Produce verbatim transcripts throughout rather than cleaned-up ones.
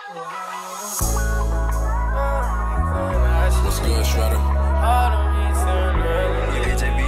What's good, Shredder? Yeah, K J B.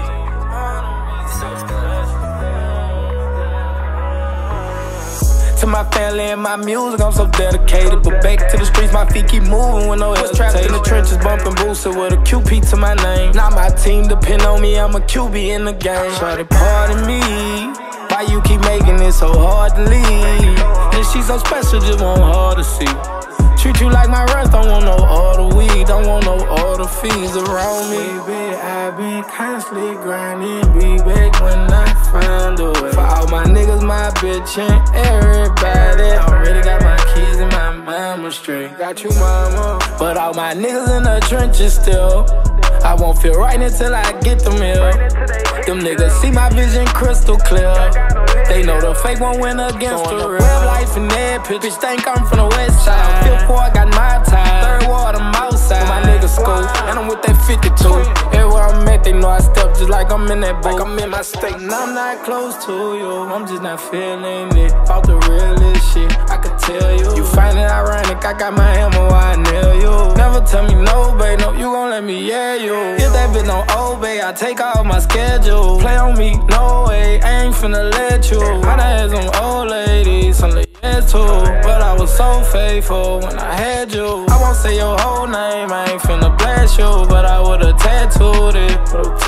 To my family and my music, I'm so dedicated. But back to the streets, my feet keep moving with no hesitation. Trapped in the trenches, bumping boosted with a Q P to my name. Now my team depend on me, I'm a Q B in the game. Shorty, pardon me, why you keep making it so hard to leave? And she so special, just want her to see. Treat you like my rest, don't want no order weed, don't want no order fees around me. Baby, I've been constantly grinding, be back when I find a way. For all my niggas, my bitch, and everybody. Already got my kids and my mama straight. Got you, mama. But all my niggas in the trenches still. I won't feel right until I get them here. Them niggas see my vision crystal clear. They know the fake won't win against the real. Web life in that pitch, bitch think I'm from the west side. Fifth four, I got my time. Third ward, I'm outside. With my niggas school, and I'm with that fifty-two. Everywhere I'm at, they know I step just like I'm in that boat. Like I'm in my state, and I'm not close to you. I'm just not feeling it. About the realest shit, I could tell you. You find it ironic, I got my hammer while I nail you. Never tell me no, babe, no, you gon' let me yeah you. If that bitch don't obey, I take off my schedule. Play on me, no way, I ain't finna let you. I done had some old ladies, some yes too. But I was so faithful when I had you. I won't say your whole name, I ain't finna blast you. But I would've tattooed it, put a